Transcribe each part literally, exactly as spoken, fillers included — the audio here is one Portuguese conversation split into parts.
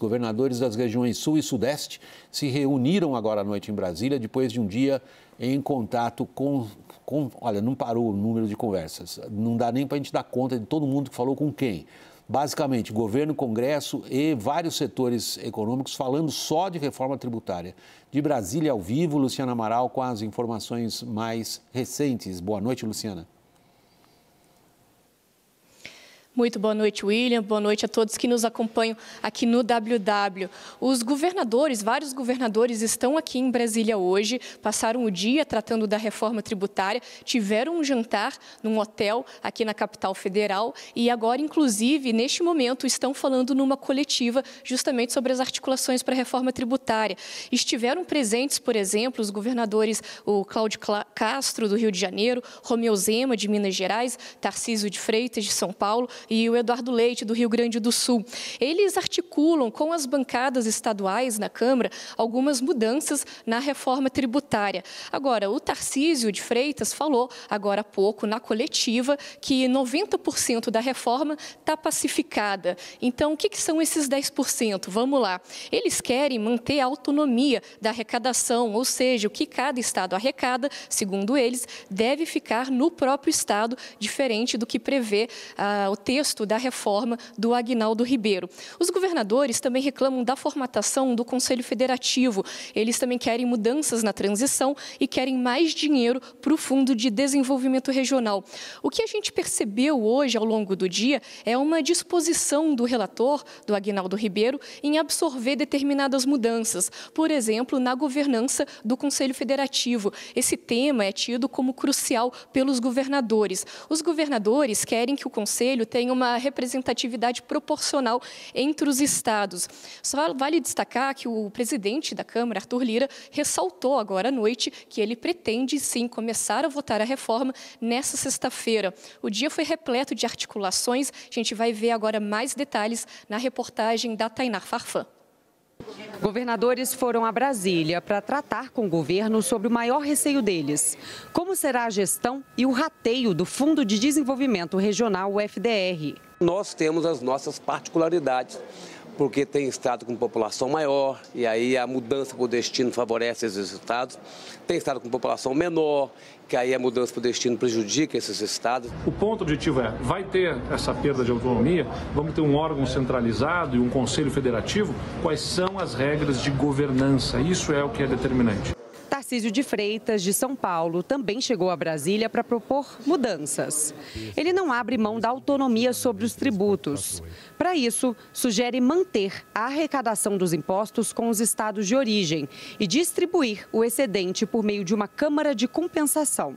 Governadores das regiões Sul e Sudeste se reuniram agora à noite em Brasília, depois de um dia em contato com, com... Olha, não parou o número de conversas. Não dá nem para a gente dar conta de todo mundo que falou com quem. Basicamente, governo, Congresso e vários setores econômicos falando só de reforma tributária. De Brasília ao vivo, Luciana Amaral com as informações mais recentes. Boa noite, Luciana. Muito boa noite, William. Boa noite a todos que nos acompanham aqui no W W. Os governadores, vários governadores estão aqui em Brasília hoje, passaram o dia tratando da reforma tributária, tiveram um jantar num hotel aqui na capital federal e agora, inclusive, neste momento, estão falando numa coletiva justamente sobre as articulações para a reforma tributária. Estiveram presentes, por exemplo, os governadores, o Cláudio Castro, do Rio de Janeiro, Romeu Zema, de Minas Gerais, Tarcísio de Freitas, de São Paulo, e o Eduardo Leite, do Rio Grande do Sul. Eles articulam com as bancadas estaduais na Câmara algumas mudanças na reforma tributária. Agora, o Tarcísio de Freitas falou, agora há pouco, na coletiva, que noventa por cento da reforma está pacificada. Então, o que, que são esses dez por cento? Vamos lá. Eles querem manter a autonomia da arrecadação, ou seja, o que cada estado arrecada, segundo eles, deve ficar no próprio estado, diferente do que prevê ah, o texto da reforma do Aguinaldo Ribeiro. Os governadores também reclamam da formatação do Conselho Federativo. Eles também querem mudanças na transição e querem mais dinheiro para o Fundo de Desenvolvimento Regional. O que a gente percebeu hoje, ao longo do dia, é uma disposição do relator, do Aguinaldo Ribeiro, em absorver determinadas mudanças. Por exemplo, na governança do Conselho Federativo. Esse tema é tido como crucial pelos governadores. Os governadores querem que o Conselho tenha uma representatividade proporcional entre os estados. Só vale destacar que o presidente da Câmara, Arthur Lira, ressaltou agora à noite que ele pretende, sim, começar a votar a reforma nessa sexta-feira. O dia foi repleto de articulações. A gente vai ver agora mais detalhes na reportagem da Tainá Farfã. Governadores foram a Brasília para tratar com o governo sobre o maior receio deles. Como será a gestão e o rateio do Fundo de Desenvolvimento Regional, o F D R. Nós temos as nossas particularidades, porque tem estado com população maior e aí a mudança para o destino favorece esses estados. Tem estado com população menor, que aí a mudança para o destino prejudica esses estados. O ponto objetivo é, vai ter essa perda de autonomia, vamos ter um órgão centralizado e um conselho federativo, quais são as regras de governança? Isso é o que é determinante. Tarcísio de Freitas, de São Paulo, também chegou a Brasília para propor mudanças. Ele não abre mão da autonomia sobre os tributos. Para isso, sugere manter a arrecadação dos impostos com os estados de origem e distribuir o excedente por meio de uma Câmara de Compensação.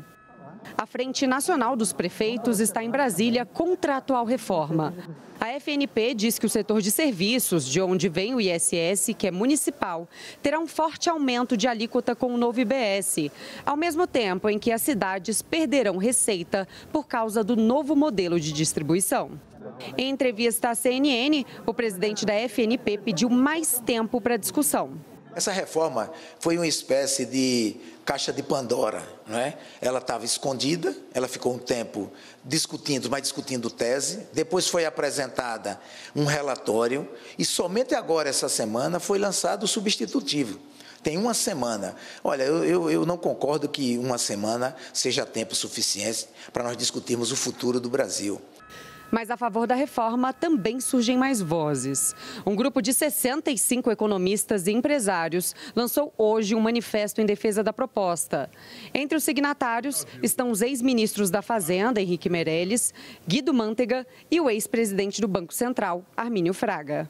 A Frente Nacional dos Prefeitos está em Brasília contra a atual reforma. A F N P diz que o setor de serviços, de onde vem o I S S, que é municipal, terá um forte aumento de alíquota com o novo I B S, ao mesmo tempo em que as cidades perderão receita por causa do novo modelo de distribuição. Em entrevista à C N N, o presidente da F N P pediu mais tempo para a discussão. Essa reforma foi uma espécie de caixa de Pandora, não é? Ela estava escondida, ela ficou um tempo discutindo, mas discutindo tese, depois foi apresentada um relatório e somente agora, essa semana, foi lançado o substitutivo. Tem uma semana. Olha, eu, eu, eu não concordo que uma semana seja tempo suficiente para nós discutirmos o futuro do Brasil. Mas a favor da reforma também surgem mais vozes. Um grupo de sessenta e cinco economistas e empresários lançou hoje um manifesto em defesa da proposta. Entre os signatários estão os ex-ministros da Fazenda, Henrique Meirelles, Guido Mantega e o ex-presidente do Banco Central, Armínio Fraga.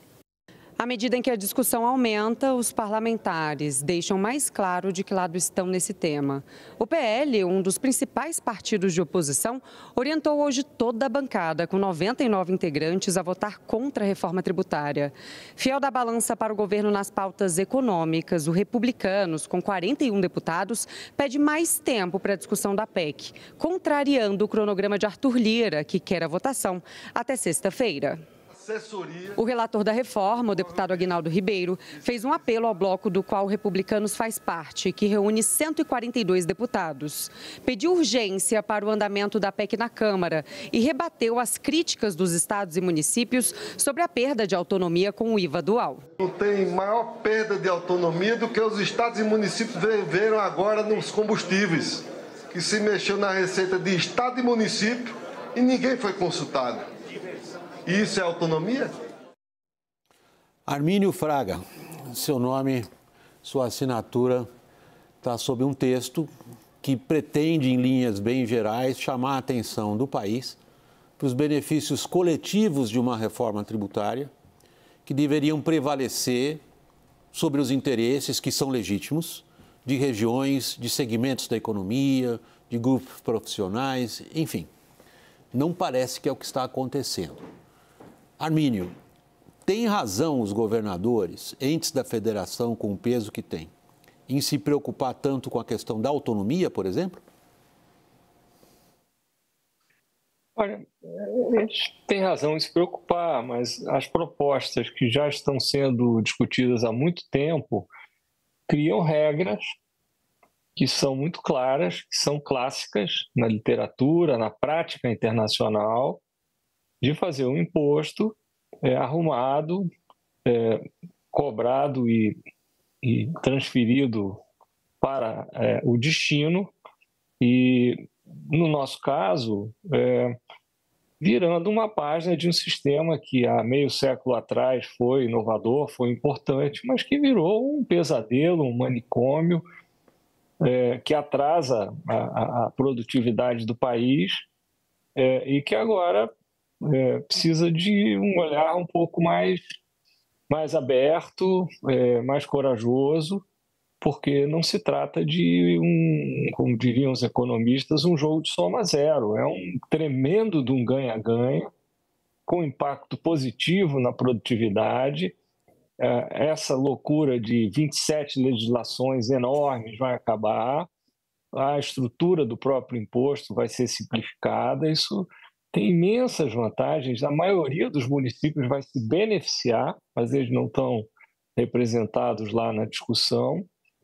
À medida em que a discussão aumenta, os parlamentares deixam mais claro de que lado estão nesse tema. O P L, um dos principais partidos de oposição, orientou hoje toda a bancada, com noventa e nove integrantes, a votar contra a reforma tributária. Fiel da balança para o governo nas pautas econômicas, o Republicanos, com quarenta e um deputados, pede mais tempo para a discussão da P E C, contrariando o cronograma de Arthur Lira, que quer a votação até sexta-feira. O relator da reforma, o deputado Aguinaldo Ribeiro, fez um apelo ao bloco do qual o Republicanos faz parte, que reúne cento e quarenta e dois deputados. Pediu urgência para o andamento da P E C na Câmara e rebateu as críticas dos estados e municípios sobre a perda de autonomia com o I V A dual. Não tem maior perda de autonomia do que os estados e municípios viveram agora nos combustíveis, que se mexeu na receita de estado e município e ninguém foi consultado. Isso é autonomia? Armínio Fraga, seu nome, sua assinatura está sob um texto que pretende, em linhas bem gerais, chamar a atenção do país para os benefícios coletivos de uma reforma tributária que deveriam prevalecer sobre os interesses que são legítimos de regiões, de segmentos da economia, de grupos profissionais, enfim. Não parece que é o que está acontecendo. Armínio, tem razão os governadores, entes da federação com o peso que tem, em se preocupar tanto com a questão da autonomia, por exemplo? Olha, eles têm razão em se preocupar, mas as propostas que já estão sendo discutidas há muito tempo criam regras que são muito claras, que são clássicas na literatura, na prática internacional, de fazer um imposto é, arrumado, é, cobrado e, e transferido para é, o destino e, no nosso caso, é, virando uma página de um sistema que há meio século atrás foi inovador, foi importante, mas que virou um pesadelo, um manicômio, é, que atrasa a, a produtividade do país é, e que agora é, precisa de um olhar um pouco mais, mais aberto, é, mais corajoso, porque não se trata de um, como diriam os economistas, um jogo de soma zero. É um tremendo de um ganha-ganha, com impacto positivo na produtividade. Essa loucura de vinte e sete legislações enormes vai acabar, a estrutura do próprio imposto vai ser simplificada, isso tem imensas vantagens, a maioria dos municípios vai se beneficiar, mas eles não estão representados lá na discussão.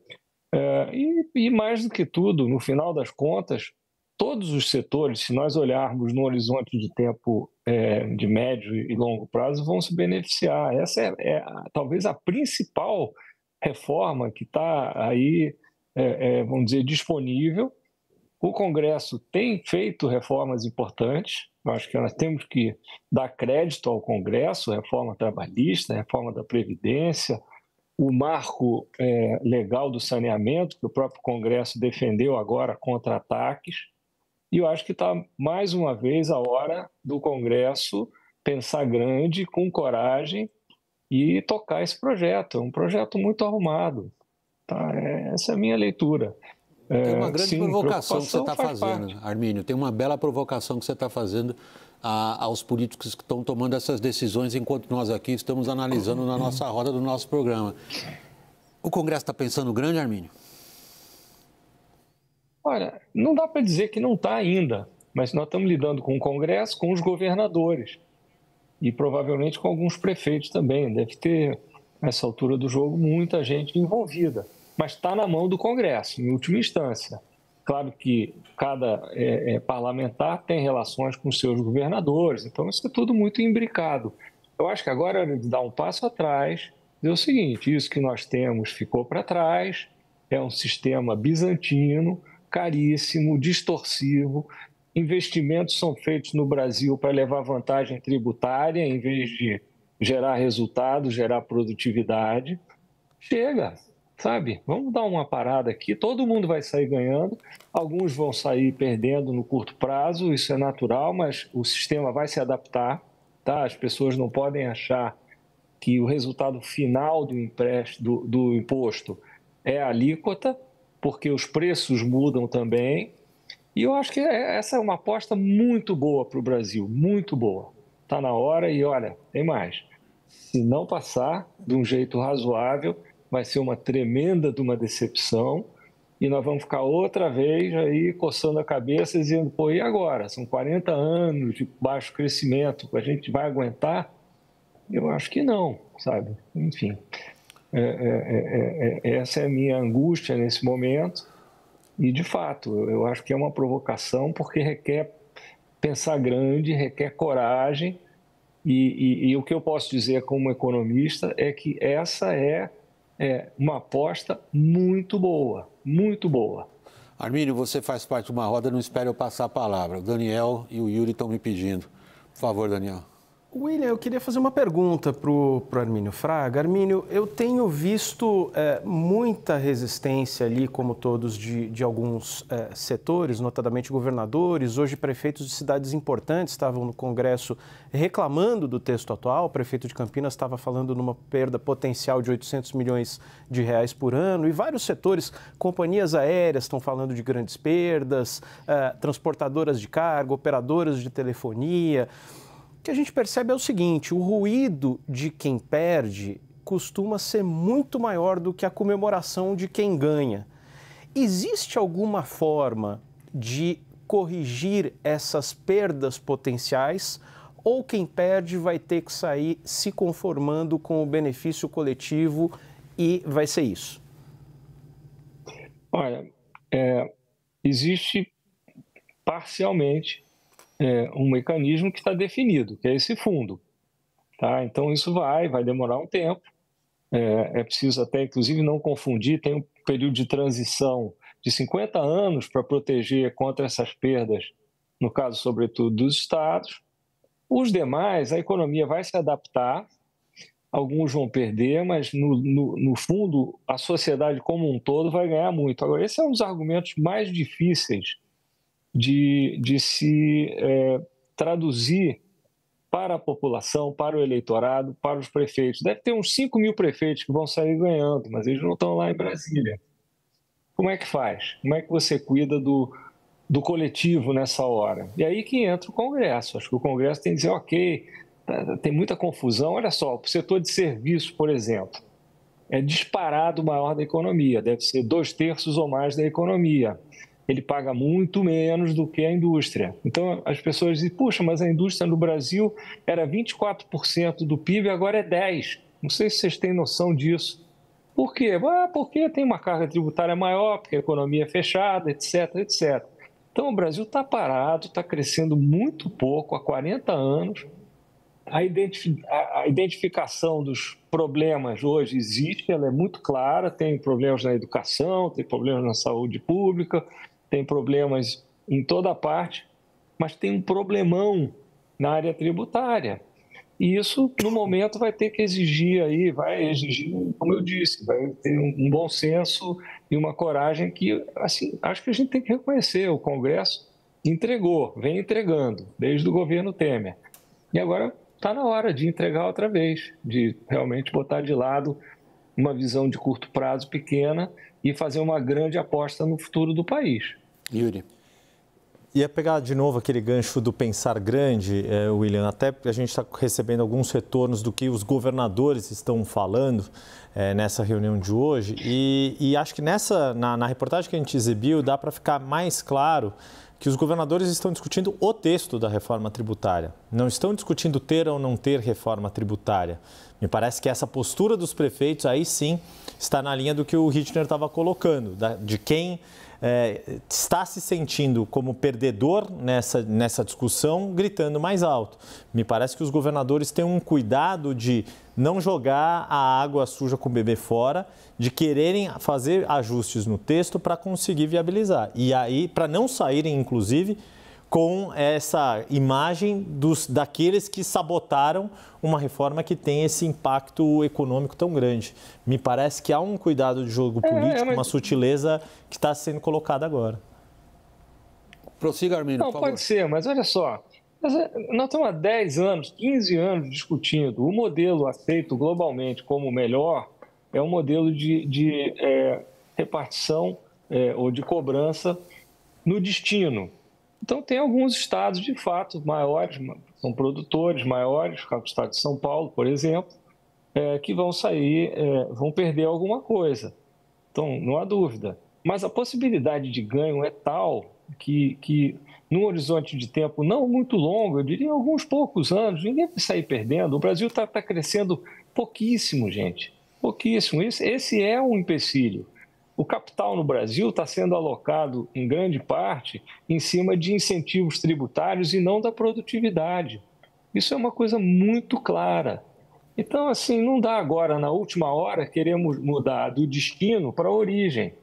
É, e, e mais do que tudo, no final das contas, todos os setores, se nós olharmos no horizonte de tempo é, de médio e longo prazo, vão se beneficiar. Essa é, é talvez a principal reforma que está aí, é, é, vamos dizer, disponível. O Congresso tem feito reformas importantes, acho que nós temos que dar crédito ao Congresso, reforma trabalhista, reforma da Previdência, o marco é, legal do saneamento, que o próprio Congresso defendeu agora contra ataques. E eu acho que está, mais uma vez, a hora do Congresso pensar grande, com coragem, e tocar esse projeto. É um projeto muito arrumado. Tá? Essa é a minha leitura. Tem uma grande Sim, provocação que você está fazendo, parte. Armínio. Tem uma bela provocação que você está fazendo a, aos políticos que estão tomando essas decisões enquanto nós aqui estamos analisando na nossa roda do nosso programa. O Congresso está pensando grande, Armínio? Olha, não dá para dizer que não está ainda, mas nós estamos lidando com o Congresso, com os governadores e provavelmente com alguns prefeitos também. Deve ter, nessa altura do jogo, muita gente envolvida. Mas está na mão do Congresso, em última instância. Claro que cada é, é, parlamentar tem relações com seus governadores, então isso é tudo muito imbricado. Eu acho que agora é hora de dar um passo atrás, dizer o seguinte: isso que nós temos ficou para trás, é um sistema bizantino, caríssimo, distorsivo, investimentos são feitos no Brasil para levar vantagem tributária em vez de gerar resultado, gerar produtividade. Chega! Sabe, vamos dar uma parada aqui, todo mundo vai sair ganhando, alguns vão sair perdendo no curto prazo, isso é natural, mas o sistema vai se adaptar, tá? As pessoas não podem achar que o resultado final do, empréstimo, do, do imposto é a alíquota, porque os preços mudam também, e eu acho que essa é uma aposta muito boa para o Brasil, muito boa. Está na hora e, olha, tem mais. Se não passar de um jeito razoável, vai ser uma tremenda de uma decepção e nós vamos ficar outra vez aí coçando a cabeça dizendo, pô, e agora? São quarenta anos de baixo crescimento, a gente vai aguentar? Eu acho que não, sabe? Enfim, é, é, é, é, essa é a minha angústia nesse momento e, de fato, eu acho que é uma provocação porque requer pensar grande, requer coragem e, e, e o que eu posso dizer como economista é que essa é, é uma aposta muito boa, muito boa. Armínio, você faz parte de uma roda, não espere eu passar a palavra. O Daniel e o Yuri estão me pedindo. Por favor, Daniel. William, eu queria fazer uma pergunta para o Armínio Fraga. Armínio, eu tenho visto é, muita resistência ali, como todos, de, de alguns é, setores, notadamente governadores. Hoje, prefeitos de cidades importantes estavam no Congresso reclamando do texto atual. O prefeito de Campinas estava falando numa perda potencial de oitocentos milhões de reais por ano. E vários setores, companhias aéreas estão falando de grandes perdas, é, transportadoras de carga, operadoras de telefonia. O que a gente percebe é o seguinte: o ruído de quem perde costuma ser muito maior do que a comemoração de quem ganha. Existe alguma forma de corrigir essas perdas potenciais ou quem perde vai ter que sair se conformando com o benefício coletivo e vai ser isso? Olha, é, existe parcialmente É um mecanismo que está definido, que é esse fundo. Tá? Então, isso vai, vai demorar um tempo. É, é preciso até, inclusive, não confundir, tem um período de transição de cinquenta anos para proteger contra essas perdas, no caso, sobretudo, dos estados. Os demais, a economia vai se adaptar, alguns vão perder, mas, no, no, no fundo, a sociedade como um todo vai ganhar muito. Agora, esse é um dos argumentos mais difíceis de, de se é, traduzir para a população, para o eleitorado, para os prefeitos. Deve ter uns cinco mil prefeitos que vão sair ganhando, mas eles não estão lá em Brasília. Como é que faz? Como é que você cuida do, do coletivo nessa hora? E aí que entra o Congresso. Acho que o Congresso tem que dizer, ok, tem muita confusão. Olha só, o setor de serviços, por exemplo, é disparado o maior da economia, deve ser dois terços ou mais da economia. Ele paga muito menos do que a indústria. Então, as pessoas dizem, puxa, mas a indústria no Brasil era vinte e quatro por cento do P I B, agora é dez por cento. Não sei se vocês têm noção disso. Por quê? Ah, porque tem uma carga tributária maior, porque a economia é fechada, etc, etcétera. Então, o Brasil está parado, está crescendo muito pouco, há quarenta anos. A, identif- a identificação dos problemas hoje existe, ela é muito clara, tem problemas na educação, tem problemas na saúde pública, tem problemas em toda parte, mas tem um problemão na área tributária. E isso, no momento, vai ter que exigir aí, vai exigir, como eu disse, vai ter um bom senso e uma coragem que, assim, acho que a gente tem que reconhecer. O Congresso entregou, vem entregando, desde o governo Temer. E agora está na hora de entregar outra vez, de realmente botar de lado uma visão de curto prazo pequena e fazer uma grande aposta no futuro do país. Yuri. Ia pegar de novo aquele gancho do pensar grande, eh, William, até porque a gente está recebendo alguns retornos do que os governadores estão falando eh, nessa reunião de hoje e, e acho que nessa, na, na reportagem que a gente exibiu dá para ficar mais claro que os governadores estão discutindo o texto da reforma tributária, não estão discutindo ter ou não ter reforma tributária. Me parece que essa postura dos prefeitos aí sim está na linha do que o Rittner estava colocando, da, de quem é, está se sentindo como perdedor nessa, nessa discussão, gritando mais alto. Me parece que os governadores têm um cuidado de não jogar a água suja com o bebê fora, de quererem fazer ajustes no texto para conseguir viabilizar. E aí, para não saírem, inclusive, com essa imagem dos, daqueles que sabotaram uma reforma que tem esse impacto econômico tão grande. Me parece que há um cuidado de jogo político, é, mas... uma sutileza que está sendo colocada agora. Prossiga, Armínio, Não, por favor. pode ser, mas olha só, nós estamos há dez anos, quinze anos discutindo. O modelo aceito globalmente como o melhor é um modelo de, de é, repartição é, ou de cobrança no destino. Então, tem alguns estados, de fato, maiores, são produtores maiores, como o estado de São Paulo, por exemplo, é, que vão sair, é, vão perder alguma coisa. Então, não há dúvida. Mas a possibilidade de ganho é tal que, que num horizonte de tempo não muito longo, eu diria alguns poucos anos, ninguém vai sair perdendo. O Brasil está tá crescendo pouquíssimo, gente, pouquíssimo. Esse, esse é um empecilho. O capital no Brasil está sendo alocado, em grande parte, em cima de incentivos tributários e não da produtividade. Isso é uma coisa muito clara. Então, assim, não dá agora, na última hora, queremos mudar do destino para a origem.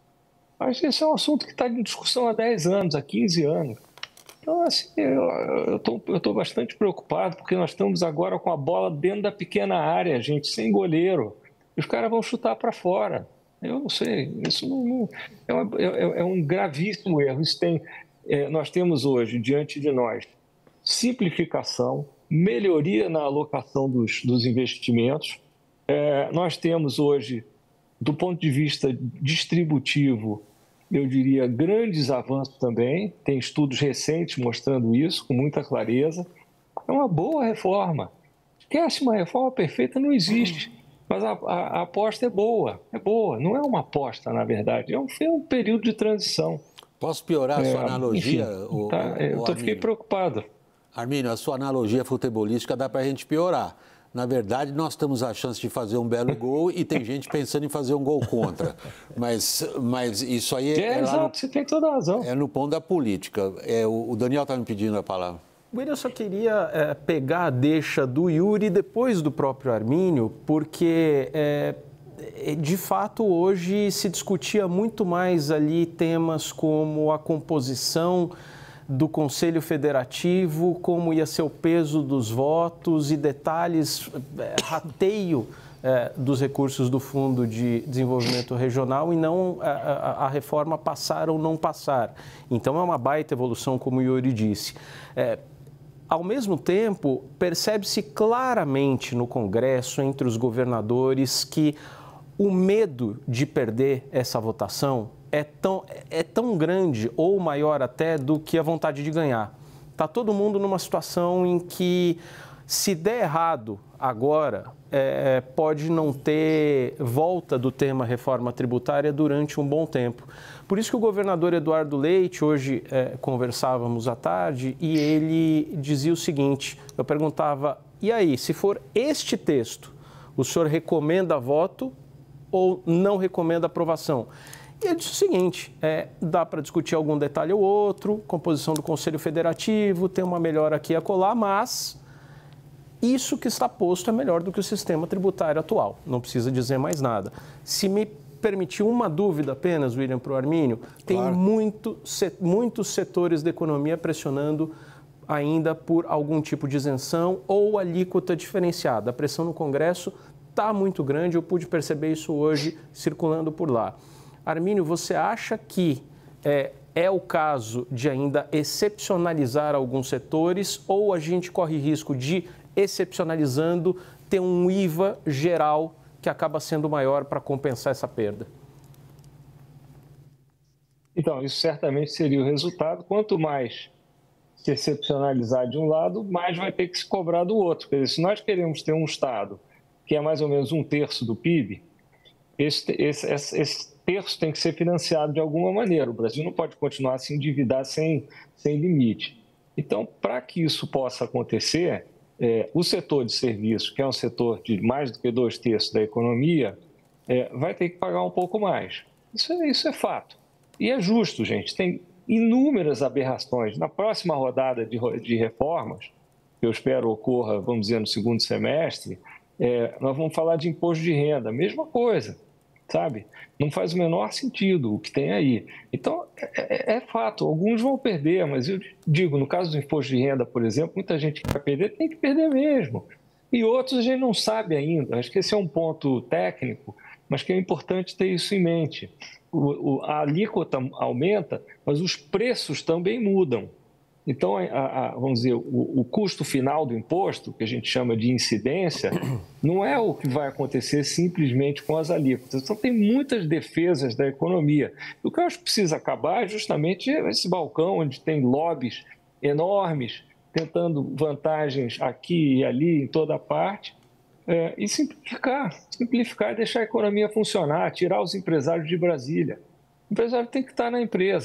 Mas esse é um assunto que está em discussão há dez anos, há quinze anos. Então, assim, eu estou eu tô bastante preocupado, porque nós estamos agora com a bola dentro da pequena área, gente, sem goleiro. Os caras vão chutar para fora. Eu não sei, isso não, não, é, uma, é, é um gravíssimo erro. Isso tem, é, nós temos hoje, diante de nós, simplificação, melhoria na alocação dos, dos investimentos. É, nós temos hoje, do ponto de vista distributivo, eu diria, grandes avanços também. Tem estudos recentes mostrando isso com muita clareza. É uma boa reforma. Esquece, uma reforma perfeita não existe. Mas a, a, a aposta é boa, é boa. Não é uma aposta, na verdade. É um, é um período de transição. Posso piorar a sua é, analogia? Enfim, o, tá, o, eu tô, fiquei preocupado. Armínio, a sua analogia futebolística dá para a gente piorar. Na verdade, nós temos a chance de fazer um belo gol e tem gente pensando em fazer um gol contra. Mas, mas isso aí é... É, é exato, no, você tem toda a razão. É no ponto da política. É, o, o Daniel está me pedindo a palavra. William, eu só queria é, pegar a deixa do Yuri depois do próprio Armínio, porque, é, de fato, hoje se discutia muito mais ali temas como a composição do Conselho Federativo, como ia ser o peso dos votos e detalhes, é, rateio é, dos recursos do Fundo de Desenvolvimento Regional e não a, a, a reforma passar ou não passar. Então, é uma baita evolução, como o Yuri disse. É, Ao mesmo tempo, percebe-se claramente no Congresso, entre os governadores, que o medo de perder essa votação é tão, é tão grande ou maior até do que a vontade de ganhar. Está todo mundo numa situação em que, se der errado agora, é, pode não ter volta do tema reforma tributária durante um bom tempo. Por isso que o governador Eduardo Leite, hoje é, conversávamos à tarde, e ele dizia o seguinte, eu perguntava, e aí, se for este texto, o senhor recomenda voto ou não recomenda aprovação? E ele disse o seguinte, é, dá para discutir algum detalhe ou outro, composição do Conselho Federativo, tem uma melhora aqui a colar, mas isso que está posto é melhor do que o sistema tributário atual, não precisa dizer mais nada. Se me permitir uma dúvida apenas, William, para o Armínio, tem claro. muito, muitos setores da economia pressionando ainda por algum tipo de isenção ou alíquota diferenciada. A pressão no Congresso está muito grande, eu pude perceber isso hoje circulando por lá. Armínio, você acha que é, é o caso de ainda excepcionalizar alguns setores ou a gente corre risco de, excepcionalizando, ter um I V A geral que acaba sendo maior para compensar essa perda? Então, isso certamente seria o resultado. Quanto mais se excepcionalizar de um lado, mais vai ter que se cobrar do outro. Quer dizer, se nós queremos ter um Estado que é mais ou menos um terço do P I B, esse, esse, esse, esse terço tem que ser financiado de alguma maneira. O Brasil não pode continuar a se endividar sem, sem limite. Então, para que isso possa acontecer, É, o setor de serviços, que é um setor de mais do que dois terços da economia, é, vai ter que pagar um pouco mais. Isso é, isso é fato. E é justo, gente. Tem inúmeras aberrações. Na próxima rodada de, de reformas, que eu espero ocorra, vamos dizer, no segundo semestre, é, nós vamos falar de imposto de renda. Mesma coisa, sabe? Não faz o menor sentido o que tem aí. Então, é, é, é fato, alguns vão perder, mas eu digo, no caso do imposto de renda, por exemplo, muita gente que vai perder tem que perder mesmo. E outros a gente não sabe ainda. Acho que esse é um ponto técnico, mas que é importante ter isso em mente. O, o, a alíquota aumenta, mas os preços também mudam. Então, a, a, vamos dizer, o, o custo final do imposto, que a gente chama de incidência, não é o que vai acontecer simplesmente com as alíquotas. Então, tem muitas defesas da economia. O que eu acho que precisa acabar é justamente esse balcão onde tem lobbies enormes, tentando vantagens aqui e ali, em toda parte, é, e simplificar, simplificar e deixar a economia funcionar, tirar os empresários de Brasília. O empresário tem que estar na empresa.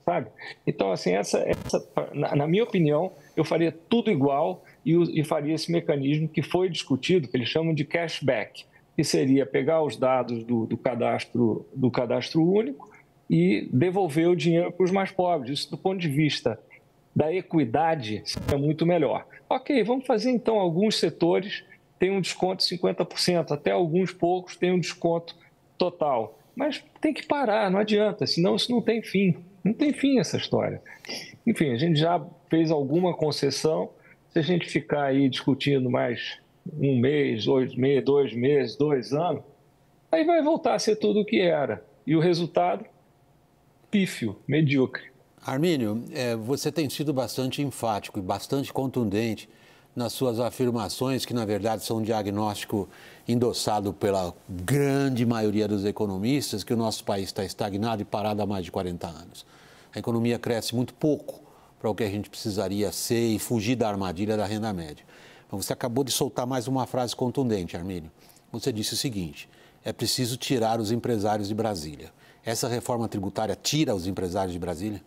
sabe? Então, assim, essa, essa na, na minha opinião, eu faria tudo igual e, e faria esse mecanismo que foi discutido, que eles chamam de cashback, que seria pegar os dados do, do, cadastro, do cadastro único e devolver o dinheiro para os mais pobres. Isso, do ponto de vista da equidade, é muito melhor. Ok, vamos fazer então alguns setores tem um desconto de cinquenta por cento, até alguns poucos tem um desconto total. Mas tem que parar, não adianta, senão isso não tem fim. Não tem fim essa história. Enfim, a gente já fez alguma concessão, se a gente ficar aí discutindo mais um mês, dois meses, dois meses, dois anos, aí vai voltar a ser tudo o que era. E o resultado, pífio, medíocre. Armínio, é, você tem sido bastante enfático e bastante contundente nas suas afirmações, que na verdade são um diagnóstico endossado pela grande maioria dos economistas, que o nosso país está estagnado e parado há mais de quarenta anos. A economia cresce muito pouco para o que a gente precisaria ser e fugir da armadilha da renda média. Mas você acabou de soltar mais uma frase contundente, Armínio. Você disse o seguinte: é preciso tirar os empresários de Brasília. Essa reforma tributária tira os empresários de Brasília?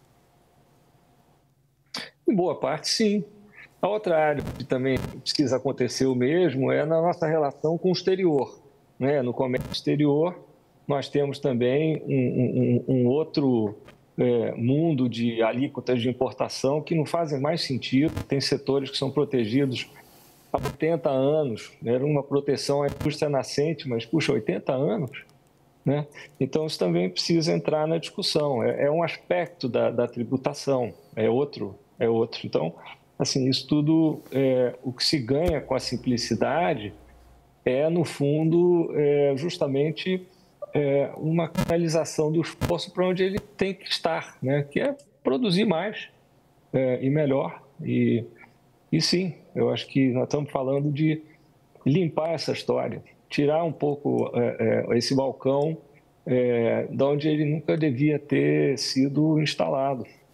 Em boa parte, sim. A outra área que também precisa acontecer o mesmo é na nossa relação com o exterior, né? No comércio exterior, nós temos também um, um, um outro é, mundo de alíquotas de importação que não fazem mais sentido. Tem setores que são protegidos há oitenta anos, era uma proteção à indústria nascente, mas, puxa, oitenta anos? Né? Então, isso também precisa entrar na discussão. É, é um aspecto da, da tributação, é outro, é outro. Então, assim, isso tudo, é, o que se ganha com a simplicidade é, no fundo, é, justamente é, uma canalização do esforço para onde ele tem que estar, né? Que é produzir mais é, e melhor. E, e sim, eu acho que nós estamos falando de limpar essa história, tirar um pouco é, é, esse balcão é, de onde ele nunca devia ter sido instalado.